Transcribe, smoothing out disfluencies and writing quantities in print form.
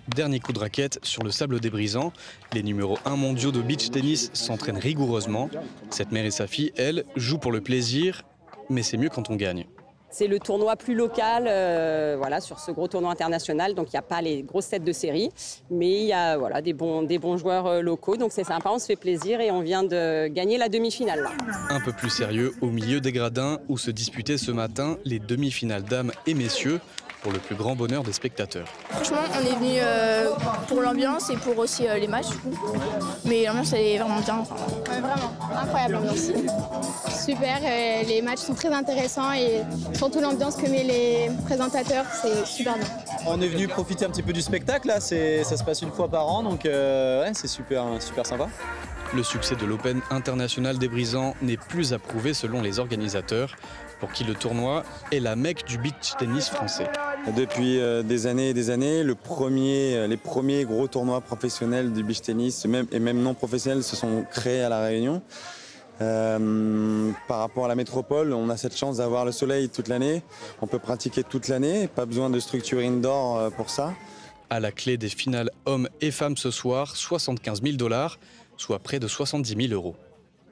Dernier coup de raquette sur le sable débrisant. Les numéros 1 mondiaux de beach tennis s'entraînent rigoureusement. Cette mère et sa fille, elles, jouent pour le plaisir, mais c'est mieux quand on gagne. C'est le tournoi plus local, voilà, sur ce gros tournoi international. Donc il n'y a pas les grosses têtes de série, mais il y a voilà, des bons joueurs locaux. Donc c'est sympa, on se fait plaisir et on vient de gagner la demi-finale là. Un peu plus sérieux, au milieu des gradins où se disputaient ce matin les demi-finales dames et messieurs, pour le plus grand bonheur des spectateurs. Franchement, on est venu pour l'ambiance et pour aussi les matchs. Mais l'ambiance, elle est vraiment bien. Enfin, vraiment, incroyable l'ambiance. Super, les matchs sont très intéressants et surtout l'ambiance que met les présentateurs, c'est super bien. On est venu profiter un petit peu du spectacle, là. Ça se passe une fois par an, donc ouais, c'est super sympa. Le succès de l'Open international des brisants n'est plus approuvé selon les organisateurs, pour qui le tournoi est la mecque du beach tennis français. Depuis des années et des années, les premiers gros tournois professionnels du beach tennis et même non professionnels se sont créés à La Réunion. Par rapport à la métropole, on a cette chance d'avoir le soleil toute l'année. On peut pratiquer toute l'année, pas besoin de structure indoor pour ça. À la clé des finales hommes et femmes ce soir, 75 000 $, soit près de 70 000 €.